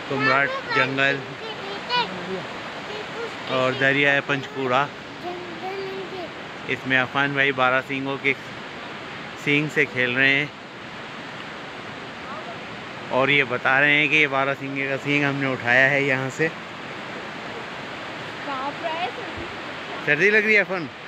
कुमराट जंगल और दरिया है पंचकूड़ा। इसमें अफान भाई 12 सींगों के सींग से खेल रहे हैं और ये बता रहे हैं कि ये 12 सींगे का सींग हमने उठाया है यहाँ से। सर्दी लग रही है अफान?